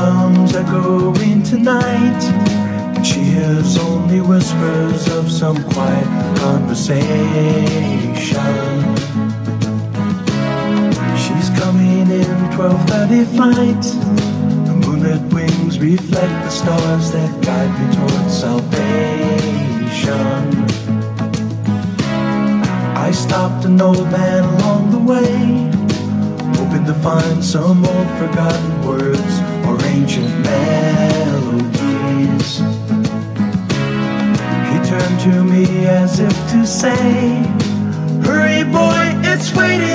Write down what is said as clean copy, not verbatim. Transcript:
comes echoing tonight, and she hears only whispers of some quiet conversation. She's coming in 12:30 flight. The moonlit wings reflect the stars that guide me towards salvation. I stopped an old man along the way, hoping to find some old forgotten words or ancient melodies. He turned to me as if to say, "Hurry boy, it's waiting."